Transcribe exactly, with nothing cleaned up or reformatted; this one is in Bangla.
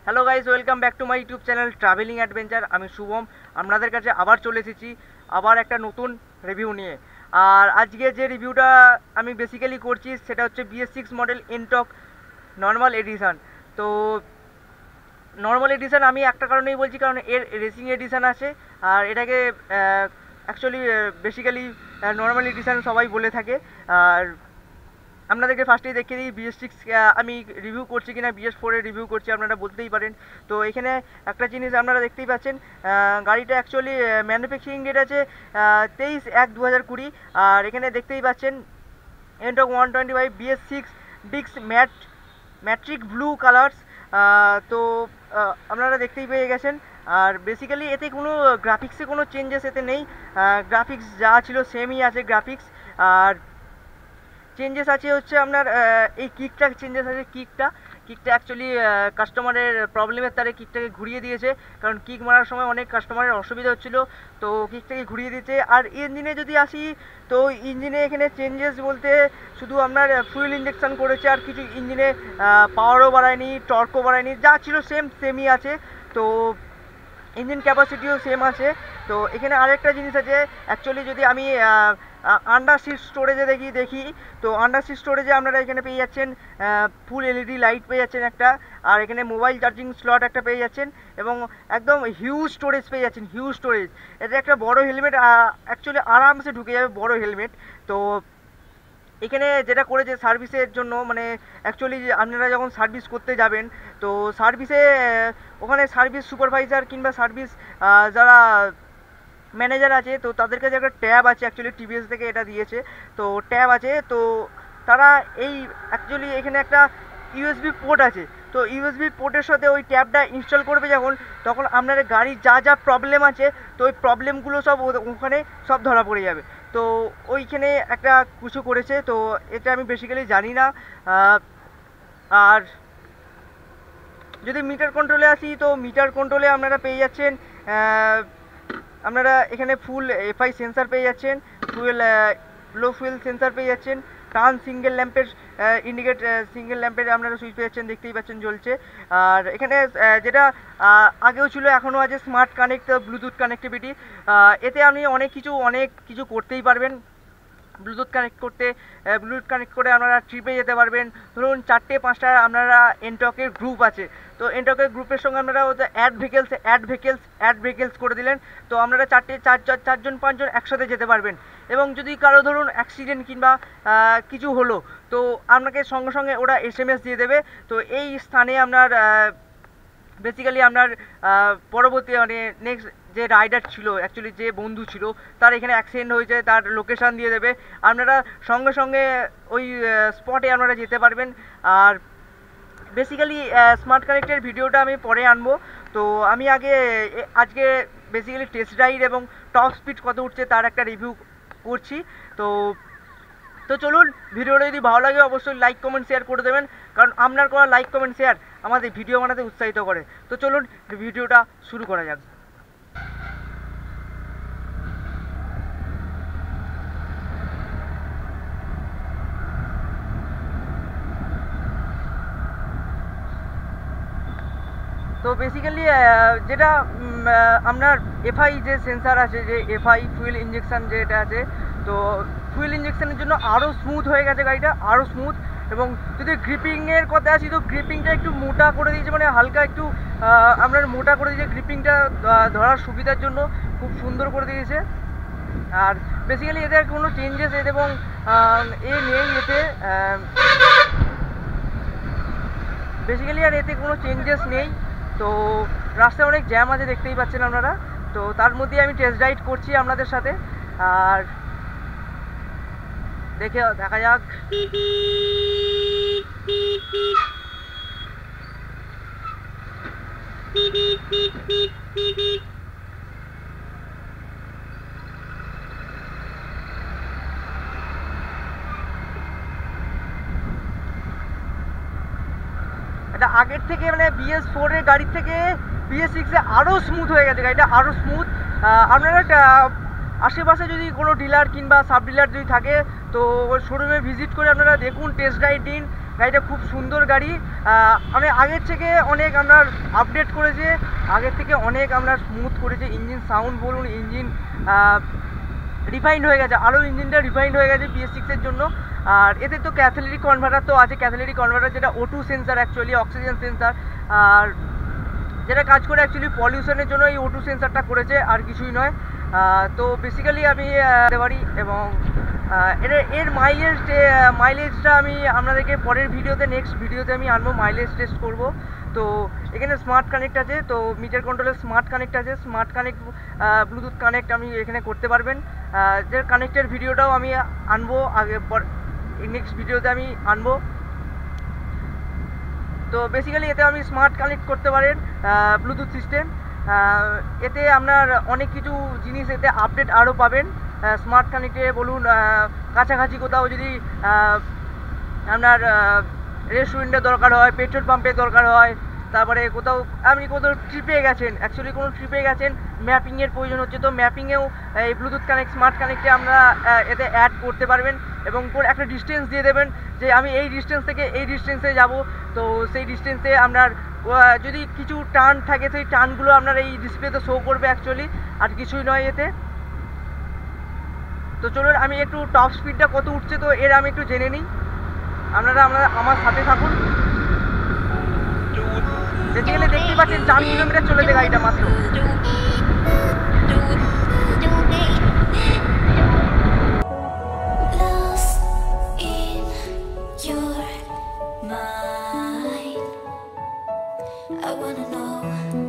Hello guys, welcome back to my YouTube channel travelling adventure. আমি শুভম আপনাদের কাছে আবার চলে এসেছি আবার একটা নতুন রিভিউ নিয়ে। আর আজকে যে রিভিউটা আমি বেসিক্যালি করছি সেটা হচ্ছে BS six model Ntorq normal edition. তো নর্মাল এডিশন আমি একটা কারণেই বলছি, কারণ এর রেসিং এডিশন আছে আর এটাকে অ্যাকচুয়ালি বেসিক্যালি নর্মাল এডিশন সবাই বলে থাকে। আর আপনাদেরকে ফার্স্টেই দেখিয়ে দিই বিএস সিক্স আমি রিভিউ করছি কিনা, বিএস ফোরের রিভিউ করছি আপনারা বলতেই পারেন। তো এখানে একটা জিনিস আপনারা দেখতেই পাচ্ছেন, গাড়িটা অ্যাকচুয়ালি ম্যানুফ্যাকচারিং ডেট আছে তেইশ এক দু হাজার কুড়ি। আর এখানে দেখতেই পাচ্ছেন Ntorq one twenty five BS six ডিক্স ম্যাট ম্যাট্রিক ব্লু কালার্স। তো আপনারা দেখতেই পেয়ে গেছেন। আর বেসিক্যালি এতে কোনো গ্রাফিক্সে কোনো চেঞ্জেস এতে নেই, গ্রাফিক্স যা ছিল সেমই আছে গ্রাফিক্স। আর চেঞ্জেস আছে হচ্ছে আপনার এই কিকটা চেঞ্জেস আছে, কিকটা কিকটা অ্যাকচুয়ালি কাস্টমারের প্রবলেমের তারে কিকটাকে ঘুরিয়ে দিয়েছে, কারণ কিক মারার সময় অনেক কাস্টমারের অসুবিধা হচ্ছিলো, তো কিকটাকে ঘুরিয়ে দিয়েছে। আর ইঞ্জিনে যদি আসি, তো ইঞ্জিনে এখানে চেঞ্জেস বলতে শুধু আপনার ফুয়েল ইঞ্জেকশান করেছে, আর কিছু ইঞ্জিনে পাওয়ারও বাড়ায়নি, টর্কও বাড়ায়নি, যা ছিল সেম সেমই আছে। তো ইঞ্জিন ক্যাপাসিটিও সেম আছে। তো এখানে আরেকটা জিনিস আছে, অ্যাকচুয়ালি যদি আমি আন্ডার সিট স্টোরেজে দেখি দেখি তো আন্ডার সিট স্টোরেজে আপনারা এখানে পেয়ে যাচ্ছেন ফুল এলইডি লাইট পেয়ে যাচ্ছেন একটা, আর এখানে মোবাইল চার্জিং স্লট একটা পেয়ে যাচ্ছেন, এবং একদম হিউজ স্টোরেজ পেয়ে যাচ্ছেন, হিউজ স্টোরেজ। এটা একটা বড় হেলমেট, অ্যাকচুয়ালি আরামসে ঢুকে যাবে বড় হেলমেট। তো এখানে যেটা করেছে সার্ভিসের জন্য, মানে অ্যাকচুয়ালি আপনারা যখন সার্ভিস করতে যাবেন, তো সার্ভিসে ওখানে সার্ভিস সুপারভাইজার কিংবা সার্ভিস যারা ম্যানেজার আছে, তো তাদের কাছে একটা ট্যাব আছে, অ্যাকচুয়ালি টিভিএস থেকে এটা দিয়েছে, তো ট্যাব আছে। তো তারা এই অ্যাকচুয়ালি এখানে একটা ইউএসবি পোর্ট আছে, তো ইউএসবি পোর্টের সাথে ওই ট্যাবটা ইনস্টল করবে যখন, তখন আপনার গাড়ির যা যা প্রবলেম আছে, তো ওই প্রবলেমগুলো সব ওখানে সব ধরা পড়ে যাবে। তো ওইখানে একটা কিছু করেছে, তো এটা আমি বেসিক্যালি জানি না। আর যদি মিটার কন্ট্রোলে আসি, তো মিটার কন্ট্রোলে আপনারা পেয়ে যাচ্ছেন আপনারা এখানে ফুল এফআই সেন্সার পেয়ে যাচ্ছেন, ফুয়েল লো ফুয়েল সেন্সার পেয়ে যাচ্ছেন, টার্ন সিঙ্গেল ল্যাম্পের ইন্ডিকেট সিঙ্গেল ল্যাম্পের আপনারা সুইচ পেয়ে যাচ্ছেন, দেখতেই পাচ্ছেন জ্বলছে। আর এখানে যেটা আগেও ছিল এখনও আছে স্মার্ট কানেক্ট ব্লুটুথ কানেক্টিভিটি। এতে আপনি অনেক কিছু অনেক কিছু করতেই পারবেন। ব্লুটুথ কানেক্ট করতে ব্লুটুথ কানেক্ট করে আপনারা ট্রিপে যেতে পারবেন। ধরুন চারটে পাঁচটা আপনারা এনটকের গ্রুপ আছে, তো এনটকের গ্রুপের সঙ্গে আপনারা add vehicles add vehicles add vehicles করে দিলেন, তো আপনারা চারটে চার চারজন পাঁচজন একসাথে যেতে পারবেন। এবং যদি কারো ধরুন অ্যাক্সিডেন্ট কিংবা কিছু হলো, তো আপনাকে সঙ্গে সঙ্গে ওরা এস এম এস দিয়ে দেবে, তো এই স্থানে আপনার বেসিক্যালি আপনার পরবর্তী মানে নেক্সট যে রাইডার ছিল, অ্যাকচুয়ালি যে বন্ধু ছিল, তার এখানে অ্যাক্সিডেন্ট হয়েছে, তার লোকেশান দিয়ে দেবে, আপনারা সঙ্গে সঙ্গে ওই স্পটে আপনারা যেতে পারবেন। আর বেসিক্যালি স্মার্ট কানেক্টের ভিডিওটা আমি পরে আনবো। তো আমি আগে আজকে বেসিক্যালি টেস্ট রাইড এবং টপ স্পিড কত উঠছে তার একটা রিভিউ করছি। তো তো চলুন, ভিডিওটা যদি ভালো লাগে অবশ্যই লাইক কমেন্ট শেয়ার করে দেবেন, কারণ আপনার করা লাইক কমেন্ট শেয়ার আমাদের ভিডিও বানাতে উৎসাহিত করে। তো চলুন ভিডিওটা শুরু করা যাক। তো বেসিক্যালি যেটা আপনার এফআই যে সেন্সার আছে, যে এফআই ফুয়েল ইঞ্জেকশান যেটা আছে, তো ফুয়েল ইঞ্জেকশানের জন্য আরও স্মুথ হয়ে গেছে গাড়িটা, আরও স্মুথ। এবং যদি গ্রিপিংয়ের কথা আসি, তো গ্রিপিংটা একটু মোটা করে দিয়েছে, মানে হালকা একটু আপনার মোটা করে দিয়েছে, গ্রিপিংটা ধরার সুবিধার জন্য খুব সুন্দর করে দিয়েছে। আর বেসিক্যালি এদের কোনো চেঞ্জেস এতে এবং এ নেই এতে, বেসিক্যালি আর এতে কোনো চেঞ্জেস নেই। তো রাস্তায় অনেক জ্যাম আছে, দেখতেই পাচ্ছেন আপনারা, তো তার মধ্যে আমি টেস্ট রাইড করছি আপনাদের সাথে। আর দেখে দেখা যাক। এটা আগের থেকে মানে বিএস ফোরের গাড়ির থেকে বিএস সিক্সে আরও স্মুথ হয়ে গেছে গাড়িটা, আরও স্মুথ। আপনারা আশেপাশে যদি কোনো ডিলার কিংবা সাব ডিলার যদি থাকে, তো শোরুমে ভিজিট করে আপনারা দেখুন, টেস্ট রাইড দিন। গাড়িটা খুব সুন্দর গাড়ি। আমি আগের থেকে অনেক আমরা আপডেট করেছে, আগের থেকে অনেক আমরা স্মুথ করেছে। ইঞ্জিন সাউন্ড বলুন, ইঞ্জিন রিফাইন্ড হয়ে গেছে, আরও ইঞ্জিনটা রিফাইন্ড হয়ে গেছে বি এস সিক্সের জন্য। আর এতে তো ক্যাটালিটিক কনভার্টার তো আছে, ক্যাটালিটিক কনভার্টার যেটা O two sensor, actually oxygen sensor, আর যেটা কাজ করে অ্যাকচুয়ালি পলিউশনের জন্য এই ও টু সেন্সারটা করেছে, আর কিছুই নয়। তো বেসিক্যালি আমি দিতে পারি, এবং এর এর মাইলেজ মাইলেজটা আমি আপনাদেরকে পরের ভিডিওতে, নেক্সট ভিডিওতে আমি আনবো, মাইলেজ টেস্ট করব। তো এখানে স্মার্ট কানেক্ট আছে, তো মিটার কন্ট্রোলের স্মার্ট কানেক্ট আছে, স্মার্ট কানেক্ট ব্লুটুথ কানেক্ট আমি এখানে করতে পারবেন। যে কানেক্টের ভিডিওটাও আমি আনবো আগে, নেক্সট ভিডিওতে আমি আনবো। তো বেসিক্যালি এতে আমি স্মার্ট কানেক্ট করতে পারেন ব্লুটুথ সিস্টেম। এতে আপনার অনেক কিছু জিনিস এতে আপডেট আরও পাবেন স্মার্ট কানেক্টে। বলুন কাছাকাছি কোথাও যদি আপনার রেস্টুরেন্টের দরকার হয়, পেট্রোল পাম্পের দরকার হয়, তারপরে কোথাও আপনি কোথাও ট্রিপে গেছেন, অ্যাকচুয়ালি কোনো ট্রিপে গেছেন, ম্যাপিংয়ের প্রয়োজন হচ্ছে, তো ম্যাপিংয়েও এই ব্লুটুথ কানেক্ট স্মার্ট কানেক্টে আমরা এতে অ্যাড করতে পারবেন, এবং একটা ডিস্টেন্স দিয়ে দেবেন যে আমি এই ডিস্টেন্স থেকে এই ডিস্টেন্সে যাব। তো সেই ডিস্টেন্সে আপনার যদি কিছু টার্ন থাকে, সেই টার্নগুলো আপনার এই ডিসপ্লেতে শো করবে অ্যাকচুয়ালি, আর কিছুই নয় এতে। তো চলুন আমি একটু টপ স্পিডটা কত উঠছে তো এর আমি একটু জেনে নিই, আপনারা আমরা আমার সাথে থাকুন। বেসিক্যালি দেখতেই পাচ্ছেন চার কিলোমিটার চলেছে গাড়িটা মাত্র। I wanna know